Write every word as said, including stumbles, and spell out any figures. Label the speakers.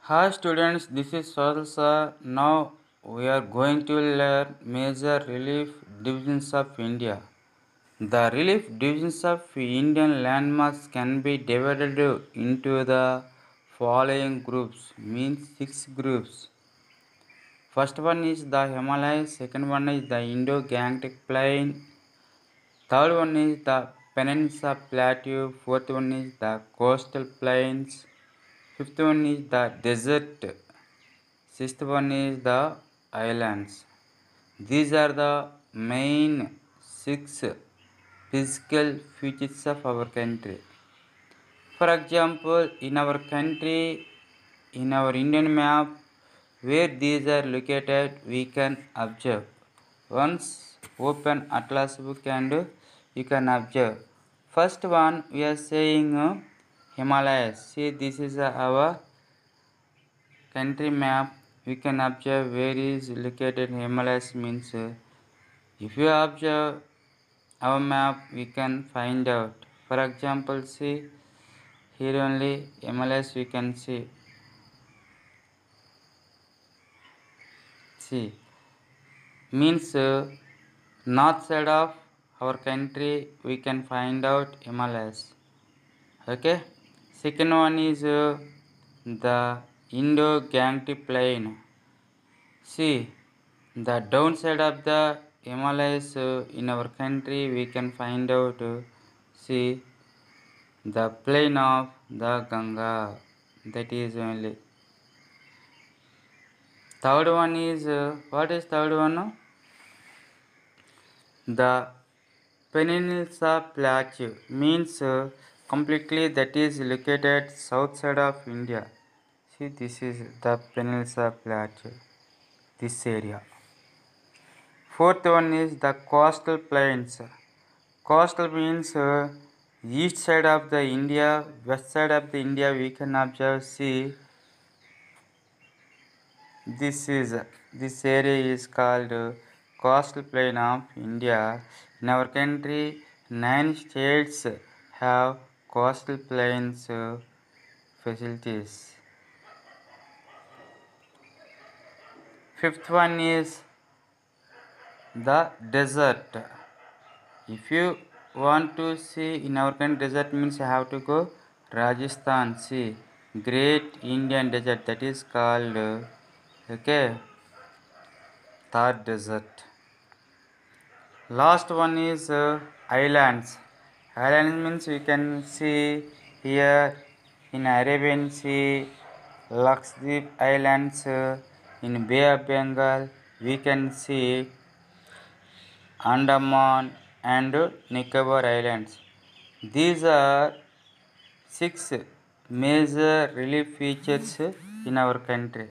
Speaker 1: Hi students, this is Swadasa. Now we are going to learn major relief divisions of India. The relief divisions of Indian landmarks can be divided into the following groups, means six groups. First one is the Himalayas, second one is the Indo-Gangetic Plain, third one is the Peninsula Plateau, fourth one is the coastal plains, fifth one is the desert, sixth one is the islands. These are the main six physical features of our country. For example, in our country, in our Indian map, where these are located, we can observe. Once open Atlas book and you can observe. First one, we are saying uh, Himalayas. See, this is uh, our country map. We can observe where is located Himalayas means. Uh, if you observe our map, we can find out. For example, see here only Himalayas we can see. See means uh, north side of our country we can find out Himalayas. Okay. Second one is uh, the Indo-Gangetic Plain. See the downside of the Himalayas uh, in our country we can find out. Uh, see the plain of the Ganga. That is only. Third one is uh, what is third one? The Peninsula Plateau means uh, completely that is located south side of India. See, this is the Peninsula Plateau, this area. Fourth one is the coastal plains. Coastal means uh, east side of the India, west side of the India we can observe. See, this is this area is called uh, coastal plain of India. In our country, nine states have coastal plains uh, facilities. Fifth one is the desert. If you want to see in our country desert means you have to go Rajasthan. See, Great Indian Desert, that is called uh, okay Thar Desert. Last one is uh, islands. Islands means we can see here in Arabian Sea, Lakshadweep Islands, uh, in Bay of Bengal, we can see Andaman and Nicobar Islands. These are six major relief features in our country.